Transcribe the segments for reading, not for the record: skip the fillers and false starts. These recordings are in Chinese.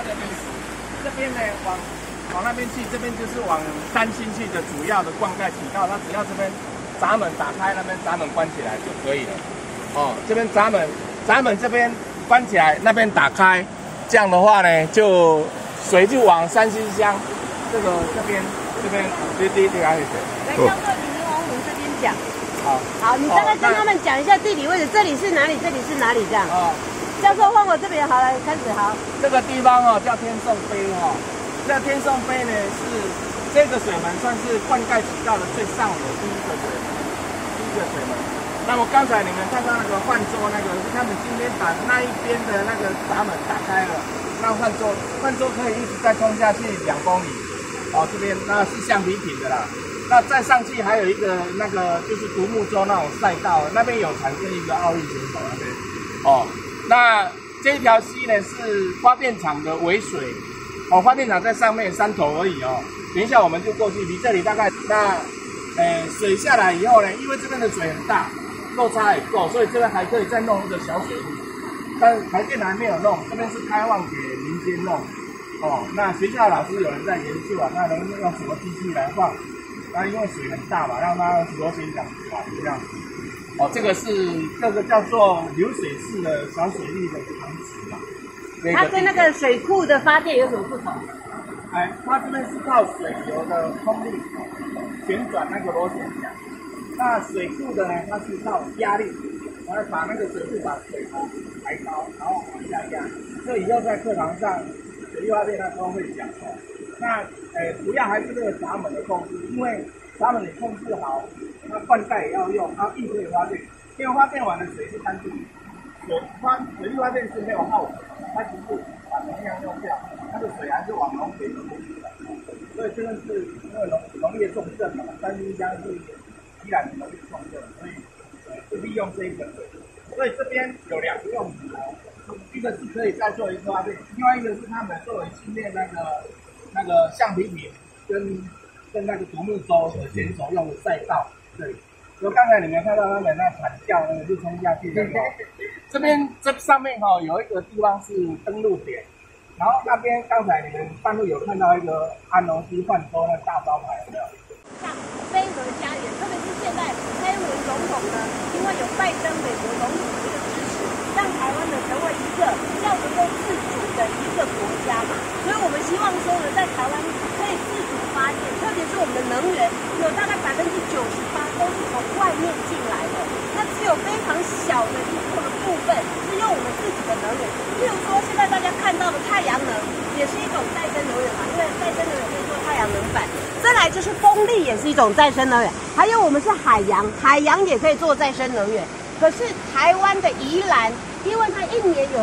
那边死。这边呢往那边去，这边就是往三星去的主要的灌溉渠道。它只要这边闸门打开，那边闸门关起来就可以了。哦，这边闸门这边关起来，那边打开，这样的话呢，就水就往三星乡这边第开始。 来，教授，你往我们这边讲。好，你大概跟他们讲一下地理位置，这里是哪里，这里是哪里这样。教授换我这边好，来开始好。 这个地方哦叫天颂碑哈，这天颂碑呢是这个水门算是灌溉渠道的最上游第一个水门。那么刚才你们看到那个换桌那个是他们今天把那一边的那个闸门打开了，那换桌可以一直再冲下去2公里。哦，这边那是橡皮艇的啦。那再上去还有一个那个就是独木舟那种赛道，那边有产生一个奥运选手那边。哦。那这一条溪呢是发电厂的尾水，哦，发电厂在上面山头而已哦。等一下我们就过去，离这里大概水下来以后呢，因为这边的水很大，落差也够，所以这边还可以再弄一个小水库，但台电还没有弄，这边是开放给民间弄。哦，那学校老师有人在研究啊，那能用什么机器来放？那因为水很大嘛，让它螺旋桨转这样子。哦，这个叫做流水式的小水利的塘池嘛。 它跟那个水库的发电有什么不同？ 它这边是靠水流的冲力旋转那个螺旋桨，那水库的呢，它是靠压力，然后把那个水库把水头抬高，然后往下压。这以后在课堂上水利发电那时候会讲哦。那主要还是这个闸门的控制，因为闸门你控制好。那灌溉也要用，它亦可以发电，因为发电完的水是干净的，水利发电是没有耗水，它只是把能量用掉，它的水还是往农田里面去的。所以这个是因为农业重镇嘛，三星乡是宜兰的农业重镇，所以是利用这一个水。所以这边有2个用途，一个是可以再做一次发电，另外一个是他们作为训练那个橡皮艇跟那个独木舟的选手用的赛道。对，所以刚才你们看到他们那惨叫那个就冲下去的时候，这上面有一个地方是登陆点，然后那边刚才你们半路有看到一个安农溪换舟那大招牌有没有？ 像非核家园，特别是现在蔡英文总统呢，因为有拜登美国总统的支持，让台湾呢成为一个要能够自主的一个国家嘛，所以我们希望说呢，在台湾可以自主发电，特别是我们的能源有大概98%都是从外面进来的，那只有非常小的一部分是用我们自己的能源，例如说现在大家看到的太阳能也是一种再生能源嘛，因为再生能源可以做太阳能板，再来就是风力也是一种再生能源，还有我们是海洋也可以做再生能源。可是台湾的宜兰，因为它一年有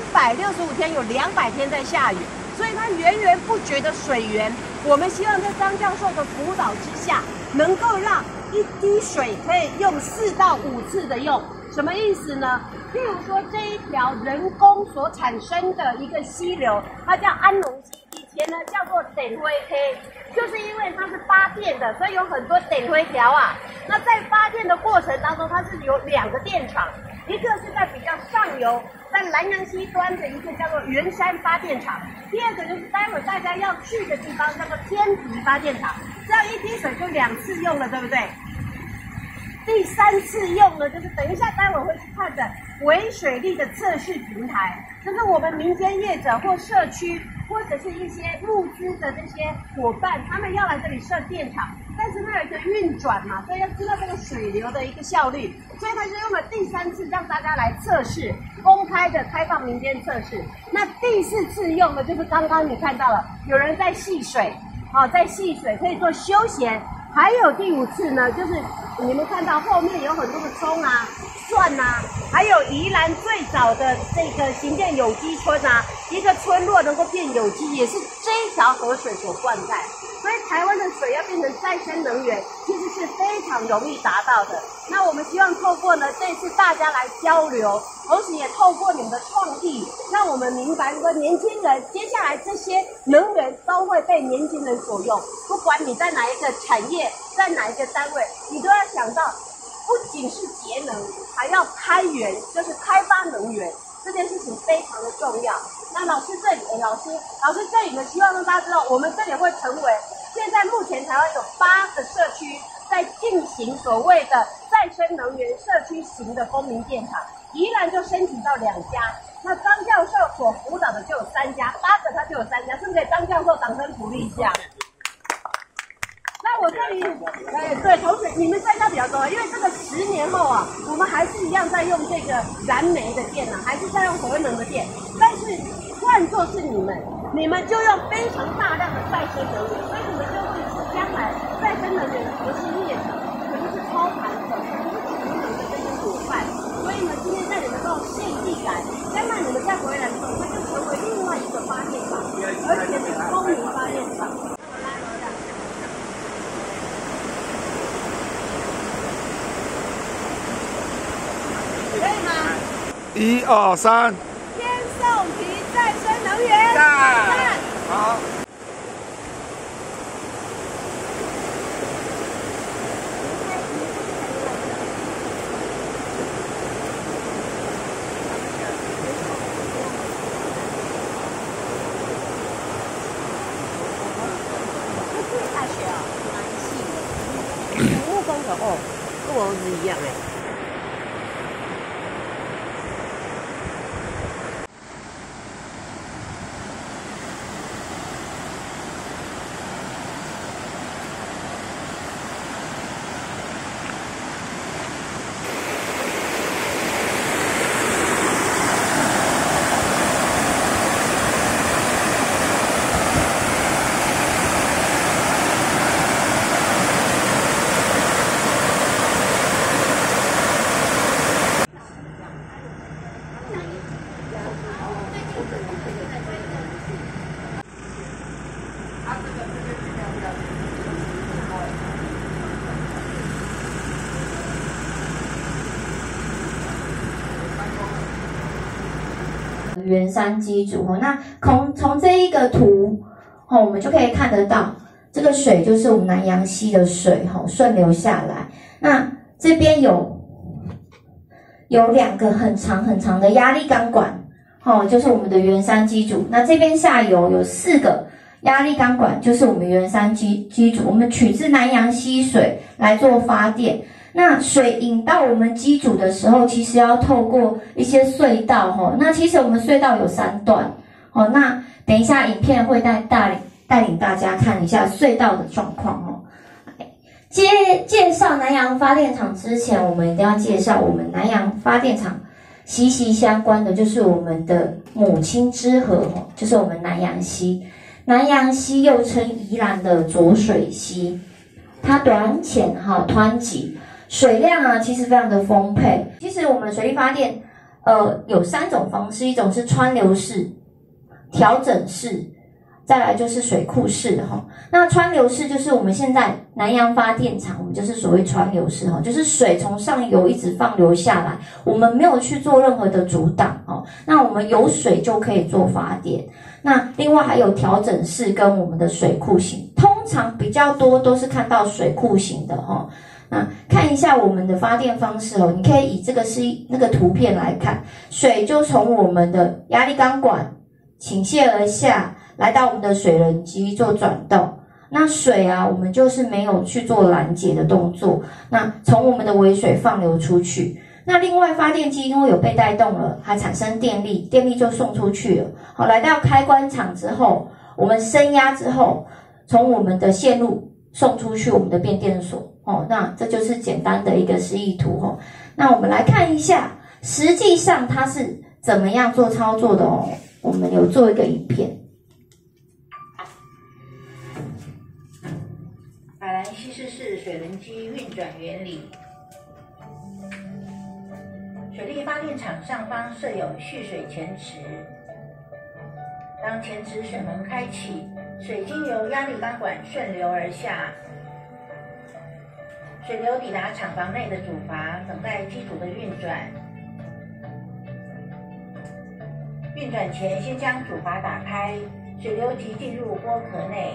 365天，有200天在下雨，所以它源源不绝的水源。我们希望在张教授的辅导之下，能够让一滴水可以用4到5次的用。什么意思呢？譬如说这一条人工所产生的一个溪流，它叫安农溪，以前呢叫做电灰溪，就是因为它是发电的，所以有很多电灰条啊。那在发电的过程当中，它是有2个电厂，一个是在比较上游，在南洋溪端的一个叫做圆山发电厂，第二个就是待会大家要去的地方叫做天皮发电厂，这样一滴水就2次用了，对不对？第3次用呢，就是等一下待会会去看的微水利的测试平台，就是我们民间业者或社区或者是一些募资的这些伙伴，他们要来这里设电厂，但是它有一个运转嘛，所以要知道这个水流的一个效率，所以它就用了第3次让大家来测试，公开的开放民间测试。那第4次用的就是刚刚你看到了，有人在戏水，在戏水可以做休闲。还有第5次呢，就是你们看到后面有很多的葱啊、蒜啊，还有宜兰最早的这个行建有机村啊，一个村落能够变有机，也是这一条河水所灌溉。所以台湾的水要变成再生能源，其实是非常容易达到的。那我们希望透过呢这次大家来交流，同时也透过你们的创意，让我们明白说年轻人接下来这些能源都会被年轻人所用，不管你在哪一个产业，在哪一个单位，你都要想到不仅是节能，还要开源，就是开发能源，这件事情非常的重要。 那老师这里，老师这里呢，希望让大家知道，我们这里会成为现在目前台湾有8个社区在进行所谓的再生能源社区型的公民电厂，宜兰就申请到2家，那张教授所辅导的就有3家，8个他就有3家，是不是给张教授掌声鼓励一下？那我这里，对，同时你们3家比较多，因为这个10年后啊，我们还是一样在用这个燃煤的电啊，还是在用核能的电，但是换作是你们就用非常大量的再生能源，所以你们就会是将来再生能源的核心业者，可能是超盘的，可能是储能的这些伙伴，所以呢，今天在你们这种现地感，将来你们再回来的时候，它就成为另外一个发电厂，而且是公民发电厂。可以吗 ？1、2、3。 天颂提再生能源。赞。 好。 大学啊，蛮细的。木工的哦，跟我儿子一样哎。 圆山机组那从这一个图我们就可以看得到，这个水就是我们南洋溪的水顺流下来。那这边有2个很长的压力钢管就是我们的圆山机组。那这边下游有4个压力钢管，就是我们圆山机组。我们取自南洋溪水来做发电。那水引到我们机组的时候，其实要透过一些隧道那其实我们隧道有3段那等一下影片会带领大家看一下隧道的状况介绍南洋发电厂之前，我们一定要介绍我们南洋发电厂息息相关的就是我们的母亲之河就是我们南洋溪。南洋溪又称宜兰的浊水溪，它短浅湍急。水量其实非常的丰沛。其实我们水力发电有3种方式，一种是川流式、调整式，再来就是水库式那川流式就是我们现在南洋发电厂，我们就是所谓川流式就是水从上游一直放流下来，我们没有去做任何的阻挡那我们有水就可以做发电。那另外还有调整式跟我们的水库型，通常比较多都是看到水库型的那看一下我们的发电方式你可以以这个是那个图片来看，水就从我们的压力钢管倾泻而下，来到我们的水轮机做转动。那水我们就是没有去做拦截的动作，那从我们的尾水放流出去。那另外发电机因为有被带动了，还产生电力，电力就送出去了。来到开关厂之后，我们升压之后，从我们的线路送出去我们的变电所那这就是简单的一个示意图那我们来看一下，实际上它是怎么样做操作的我们有做一个影片。 法兰西斯式水轮机运转原理。水力发电厂上方设有蓄水前池，当前池水门开启，水经由压力钢管顺流而下，水流抵达厂房内的主阀，等待机组的运转。运转前，先将主阀打开，水流即进入锅壳内。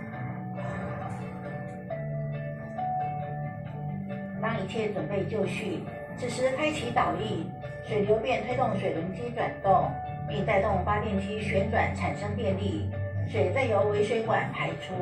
当一切准备就绪，此时开启导力，水流便推动水轮机转动， 并带动发电机旋转产生电力，水再由微水管排出。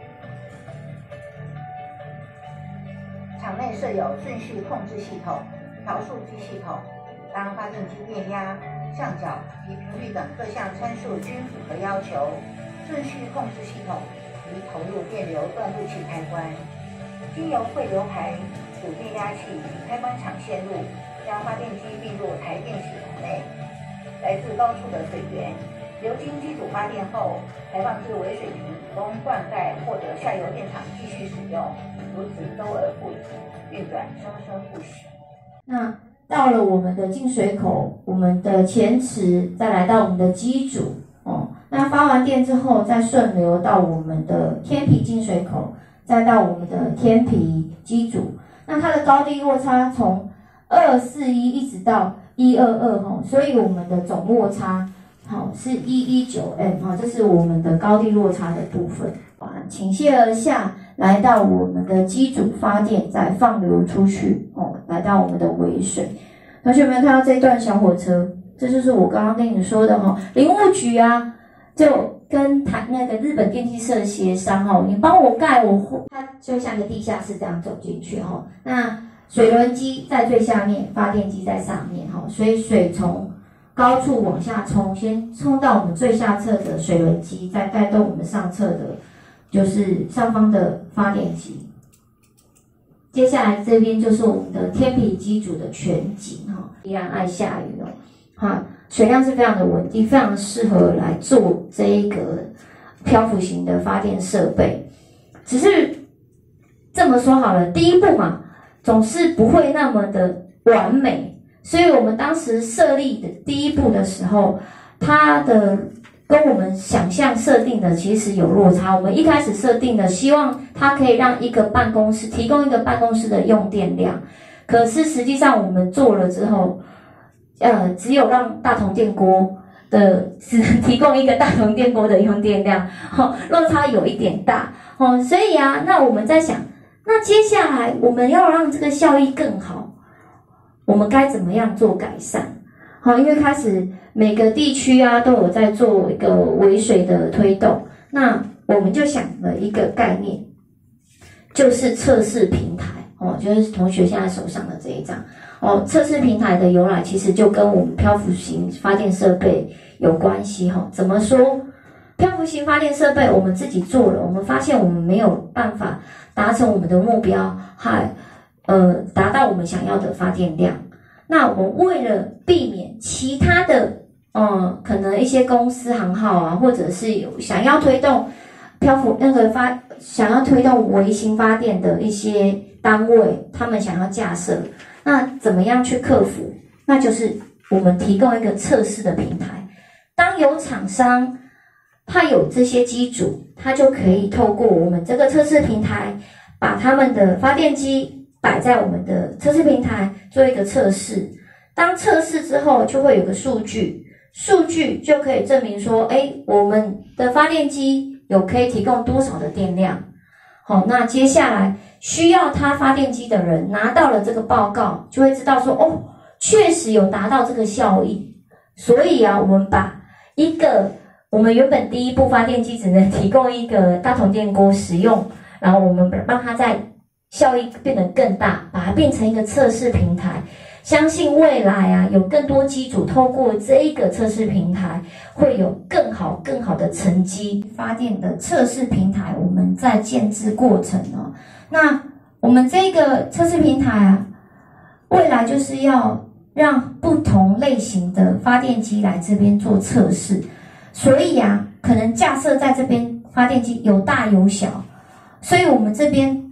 场内设有顺序控制系统、调数据系统，当发电机电压、相角及频率等各项参数均符合要求，顺序控制系统即投入电流断路器开关，经由汇流排、主电压器及开关场线路，将发电机并入台电系统内。来自高处的水源流经机组发电后，排放至微水瓶以供灌溉，获得下游电厂继续使用，如此周而复始，运转生生不息。 那到了我们的进水口，我们的前池，再来到我们的机组哦。那发完电之后，再顺流到我们的天皮进水口，再到我们的天皮机组。那它的高低落差从241一直到122哈，所以我们的总落差好是119M哈，这是我们的高低落差的部分。倾泻而下，来到我们的机组发电，再放流出去哦，来到我们的尾水。同学有没有看到这段小火车？这就是我刚刚跟你说的哈，林务局啊，就跟那个日本电气社协商哈，你帮我盖它就像个地下室这样走进去哈。那水轮机在最下面，发电机在上面哈，所以水从高处往下冲，先冲到我们最下侧的水轮机，再带动我们上侧的，就是上方的发电机。接下来这边就是我们的天皮机组的全景哈，依然爱下雨哦，哈，水量是非常的稳定，非常适合来做这一个漂浮型的发电设备。只是这么说好了，第一步嘛，总是不会那么的完美，所以我们当时设立的第一步的时候，它的跟我们想象设定的其实有落差。我们一开始设定的希望它可以让一个办公室提供一个办公室的用电量，可是实际上我们做了之后，只有让大同电锅只能提供一个大同电锅的用电量，落差有一点大所以啊，那我们在想，那接下来我们要让这个效益更好，我们该怎么样做改善？因为开始每个地区啊都有在做一个微水的推动，那我们就想了一个概念，就是测试平台就是同学现在手上的这一张测试平台的由来其实就跟我们漂浮型发电设备有关系怎么说？漂浮型发电设备我们自己做了，我们发现我们没有办法达成我们的目标，达到我们想要的发电量。那我们为了避免其他的可能一些公司行号啊，或者是有想要推动想要推动微型发电的一些单位，他们想要架设，那怎么样去克服？那就是我们提供一个测试的平台。当有厂商他有这些机组，他就可以透过我们这个测试平台，把他们的发电机摆在我们的测试平台做一个测试。当测试之后，就会有个数据就可以证明说，我们的发电机可以提供多少的电量。那接下来需要它发电机的人拿到了这个报告，就会知道说，确实有达到这个效益。所以啊，我们把我们原本第一部发电机只能提供一个大同电锅使用，然后我们让它在效益变得更大，把它变成一个测试平台。相信未来啊，有更多机组透过这一个测试平台，会有更好的成绩。发电的测试平台，我们在建制过程那我们这个测试平台啊，未来就是要让不同类型的发电机来这边做测试，所以啊，可能架设在这边发电机有大有小，所以我们这边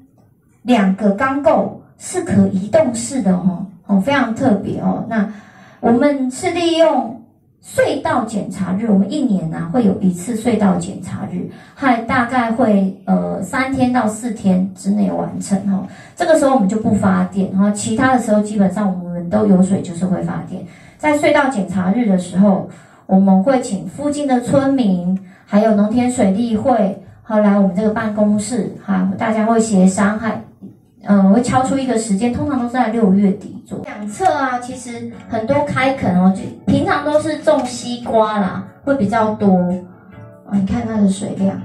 2个钢构是可移动式的非常特别那我们是利用隧道检查日，我们1年会有1次隧道检查日，大概会3天到4天之内完成这个时候我们就不发电其他的时候基本上我们都有水就是会发电。在隧道检查日的时候，我们会请附近的村民，还有农田水利会来我们这个办公室大家会协商会敲出一个时间，通常都是在6月底左右。两侧啊，其实很多开垦哦，就平常都是种西瓜啦，会比较多。你看它的水量，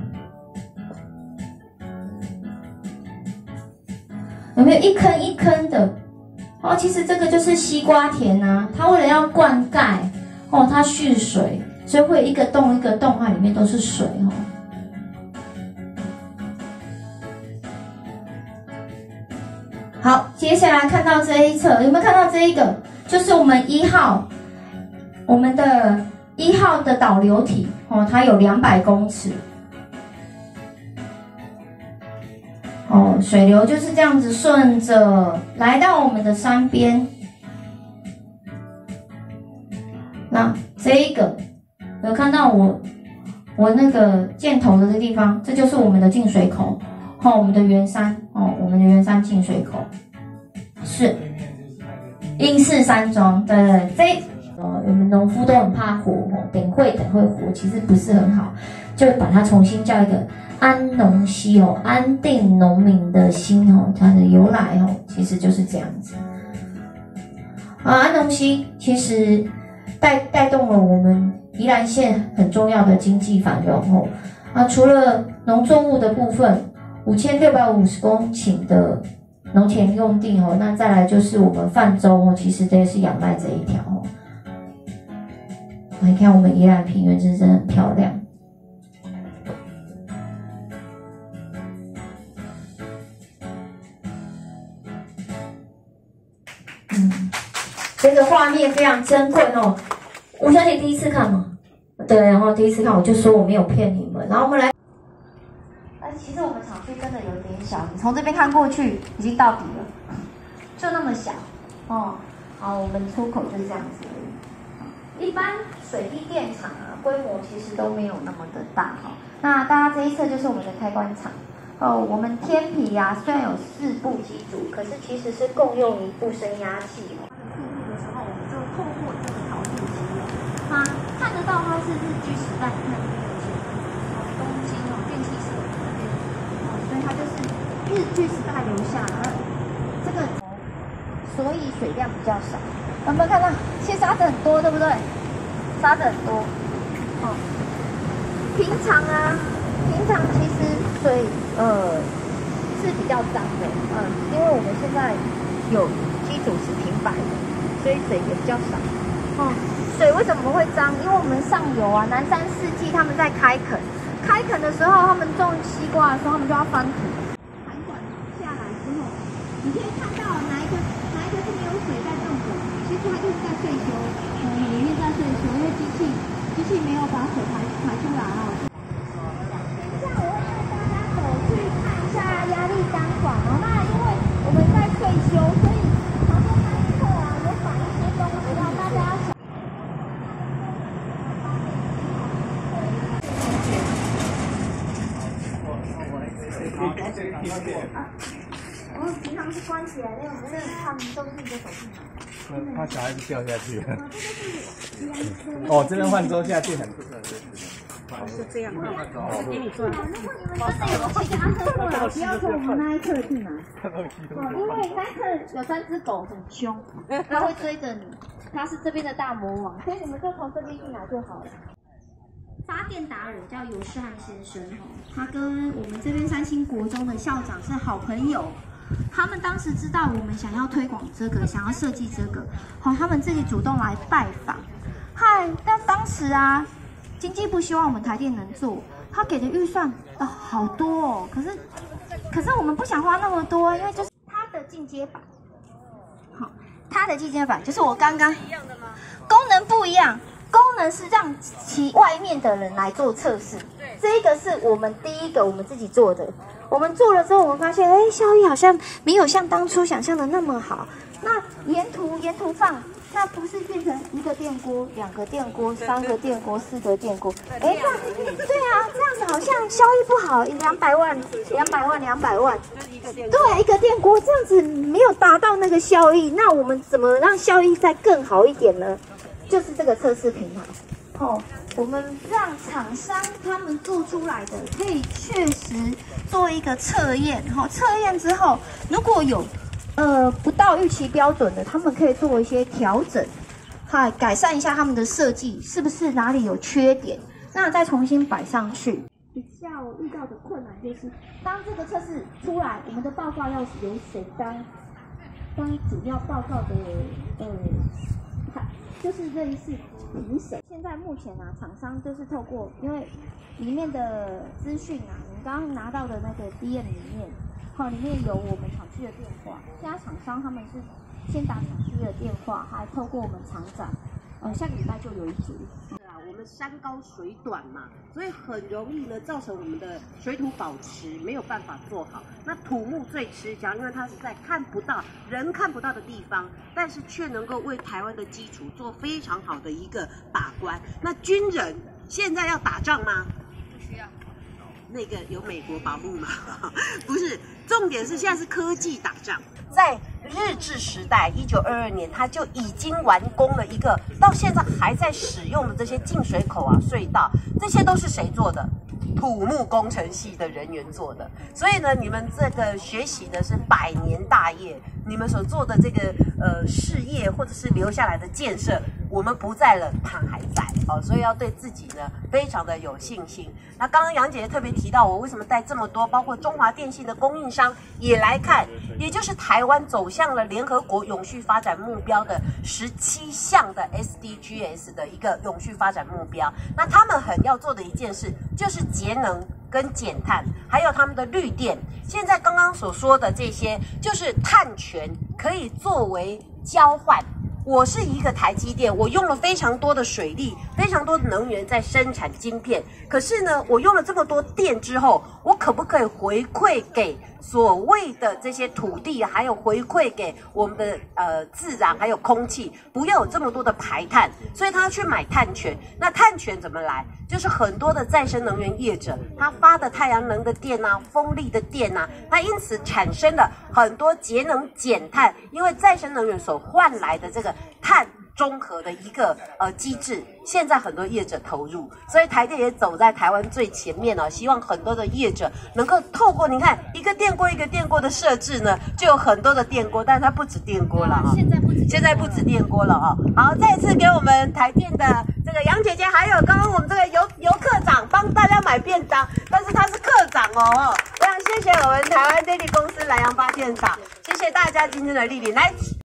有没有一坑一坑的？哦，其实这个就是西瓜田啊，它为了要灌溉哦，它蓄水，所以会一个洞一个洞，它里面都是水哦。好，接下来看到这一侧，有没有看到这一个？就是我们1号，我们的1号的导流体哦，它有200公尺。哦，水流就是这样子顺着来到我们的山边。那这一个有看到我那个箭头的这个地方，这就是我们的进水口。哦，我们的圆山哦，我们的圆山进水口是英式山庄，对对，我们农夫都很怕火哦，等会火，其实不是很好，就把它重新叫一个安农溪哦，安定农民的心哦，它的由来哦，其实就是这样子。安农溪其实带动了我们宜兰县很重要的经济繁荣哦。除了农作物的部分。5650公顷的农田用地哦，那再来就是我们泛舟哦，其实这也是仰赖这一条哦。你看我们宜兰平原真的很漂亮。这个画面非常珍贵哦。吴小姐第一次看吗？对，然后第一次看我就说我没有骗你们，然后我们来。其实我们厂区真的有点小，你从这边看过去已经到底了，就那么小哦。好，我们出口就是这样子而已。一般水利电厂啊，规模其实都没有那么的大哈。那大家这一侧就是我们的开关厂哦。我们天皮啊，虽然有4部机组，可是其实是共用1部升压器哦。入户的时候，我们就透过这个导电机它看得到它是日据时代，看这个是东京哦电气社。所以它就是日据时代留下来，这个，所以水量比较少。有没有看到？其实沙子很多，对不对？沙子很多。哦，平常其实水是比较脏的，因为我们现在有机组是平白的，所以水也比较少。水为什么会脏？因为我们上游啊，南山四季他们在开垦。开垦的时候，他们种西瓜的时候，他们就要翻土。盘管下来之后，你可以看到哪一个是没有水在动的，其实它就是在岁修，里面在岁修，因为机器没有把水排出来哦。等一下，我会带大家走去看一下压力单管哦。那因为我们在岁修，所以旁边那一侧啊有摆一些东西，让大家想。平常是关起来的，我们他们都是一个手机。 怕小孩子掉下去。哦，这边换舟下去很不合适。 是这样，我给你做。 如果你们真的有其他车过来，不要从我们那一侧进来。因为那一侧有3只狗很凶，它会追着你，它是这边的大魔王，所以你们就从这边进来就好了。发电达人叫尤世汉先生，他跟我们这边三星国中的校长是好朋友。他们当时知道我们想要推广这个，想要设计这个，他们自己主动来拜访。但当时啊，经济部希望我们台电能做，他给的预算好多哦。可是我们不想花那么多，因为就是它的进阶版，它的进阶版就是我刚刚一样的吗？功能不一样。功能是让其外面的人来做测试，这个是我们第一个我们自己做的。我们做了之后，我们发现，效益好像没有像当初想象的那么好。那沿途放，那不是变成1个电锅、2个电锅、3个电锅、4个电锅？这样，对啊，这样子好像效益不好，200万。对，1个电锅这样子没有达到那个效益，那我们怎么让效益再更好一点呢？就是这个测试平台，我们让厂商他们做出来的可以确实做一个测验，测验之后如果有不到预期标准的，他们可以做一些调整，改善一下他们的设计，是不是哪里有缺点，那再重新摆上去。比较遇到的困难就是，当这个测试出来，我们的报告要由谁当主要报告的就是类似评审。现在目前厂商就是透过，因为里面的资讯你刚刚拿到的那个 DM 里面，里面有我们厂区的电话。现在厂商他们是先打厂区的电话，还透过我们厂长，下个礼拜就有一组。 我们山高水短嘛，所以很容易呢造成我们的水土保持没有办法做好。那土木最吃香，因为它是在人看不到的地方，但是却能够为台湾的基础做非常好的一个把关。那军人现在要打仗吗？不需要。那个有美国保护吗？不是，重点是现在是科技打仗。在日治时代，1922年，他就已经完工了一个到现在还在使用的这些进水口隧道，这些都是谁做的？土木工程系的人员做的。所以呢，你们这个学习的是百年大业，你们所做的这个事业或者是留下来的建设，我们不在了，它还在所以要对自己呢非常的有信心。那刚刚杨姐姐特别提到，我为什么带这么多，包括中华电信的供应商也来看，也就是台湾走向了联合国永续发展目标的17项的 SDGs 的一个永续发展目标。那他们很要做的一件事就是节能跟减碳，还有他们的绿电。现在刚刚所说的这些，就是碳权可以作为交换。我是一个台积电，我用了非常多的水力，非常多的能源在生产晶片。可是呢，我用了这么多电之后，我可不可以回馈给所谓的这些土地，还有回馈给我们的自然还有空气，不要有这么多的排碳？所以他要去买碳权。那碳权怎么来？就是很多的再生能源业者，他发的太阳能的电风力的电那因此产生了很多节能减碳，因为再生能源所换来的这个碳综合的一个机制，现在很多业者投入，所以台电也走在台湾最前面希望很多的业者能够透过你看一个电锅一个电锅的设置呢，就有很多的电锅，但是它不止电锅了现在不止电锅了好，再次给我们台电的这个杨姐姐，还有刚刚我们这个游客长帮大家买便当，但是他是客长非常谢谢我们台湾电力公司南洋发电厂，谢谢大家今天的莅临来。